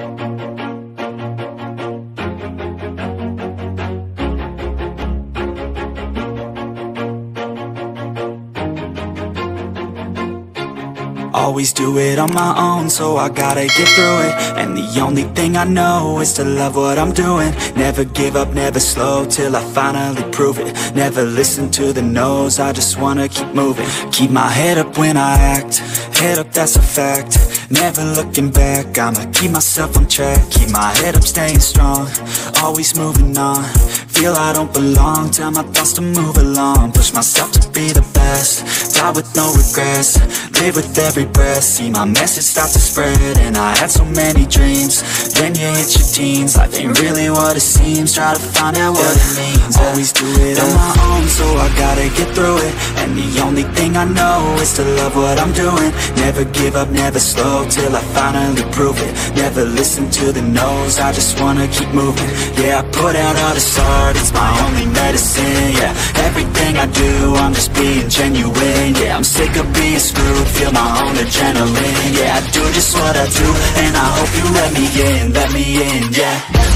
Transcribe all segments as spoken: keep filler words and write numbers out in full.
Always do it on my own, so I gotta get through it. And the only thing I know is to love what I'm doing. Never give up, never slow, till I finally prove it. Never listen to the no's, I just wanna keep moving. Keep my head up when I act, head up, that's a fact. Never looking back, I'ma keep myself on track. Keep my head up, staying strong, always moving on. Feel I don't belong, tell my thoughts to move along. Push myself to be the best, die with no regrets. Live with every breath, see my message start to spread. And I had so many dreams, then you hit your teens. Life ain't really what it seems, try to find out what it means. Always do it on my own, so I gotta get through it. And the only thing I know is to love what I'm doing. Never give up, never slow, till I finally prove it. Never listen to the no's, I just wanna keep moving. Yeah, I put out all this art, it's my only medicine. Yeah, everything I do, I'm just being genuine. Yeah, I'm sick of being screwed, feel my own adrenaline. Yeah, I do just what I do, and I hope you let me in, let me in, yeah.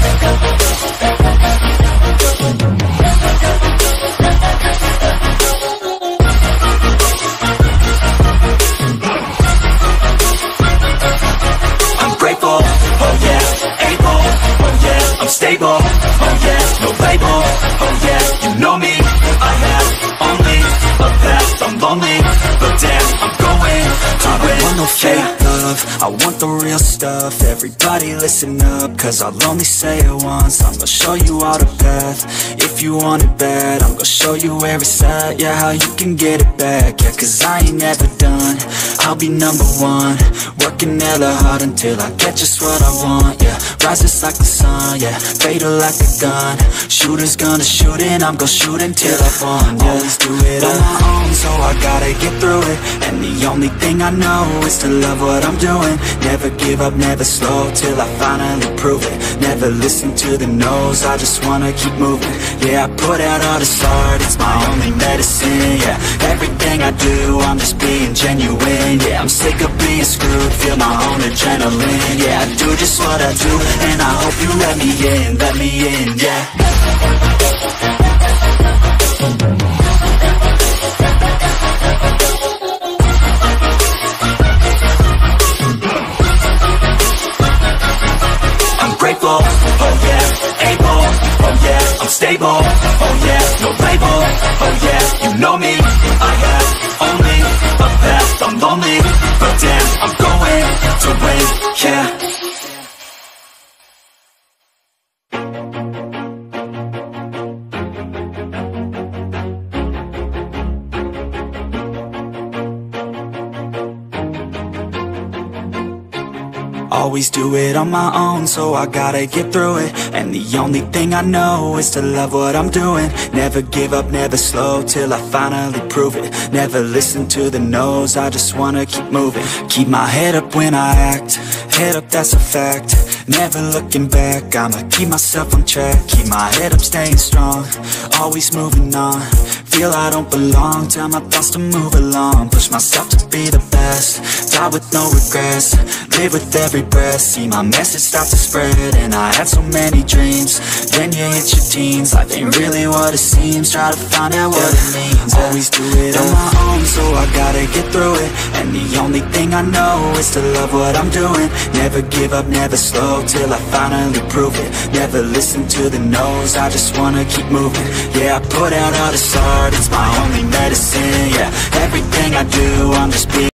I'm grateful, oh yeah, able, oh yeah, I'm stable, oh yeah, no label, oh yeah, you know me, I have only a past, I'm lonely, but damn, I'm going to win. I don't want no fake love, I want the real stuff. Everybody listen up, cause I'll only say it once. I'm gonna show you all the path, if you want it bad. I'm gonna show you where it's at, yeah, how you can get it back. Yeah, cause I ain't never done, I'll be number one. Working hella hard until I get just what I want, yeah. Rises like the sun, yeah, fatal like a gun. Shooter's gonna shoot and I'm gonna shoot until I won, yeah. Always do it on my own, so I gotta get through it. And the only thing I know is to love what I'm doing. Never give up, never slow, till I finally prove it. Never listen to the no's, I just wanna keep moving. Yeah, I put out all this art, it's my only medicine. Yeah, everything I do, I'm just being genuine. Yeah, I'm sick of being screwed, feel my own adrenaline. Yeah, I do just what I do, and I hope you let me in, let me in, yeah. Grateful, oh yeah, able, oh yeah, I'm stable, oh yeah, no label, oh yeah, you know me, I have only a past, I'm lonely, but damn, I'm going to win, yeah. Always do it on my own, so I gotta get through it. And the only thing I know is to love what I'm doing. Never give up, never slow, till I finally prove it. Never listen to the no's, I just wanna keep moving. Keep my head up when I act, head up, that's a fact. Never looking back, I'ma keep myself on track. Keep my head up, staying strong, always moving on. Feel I don't belong, tell my thoughts to move along. Push myself to be the best, die with no regrets. Live with every breath, see my message start to spread. And I had so many dreams, then you hit your teens. Life ain't really what it seems, try to find out what it means. Always do it on my own, so I gotta get through it. And the only thing I know is to love what I'm doing. Never give up, never slow, till I finally prove it. Never listen to the no's, I just wanna keep moving. Yeah, I put out all this art, it's my only medicine. Yeah, everything I do, I'm just being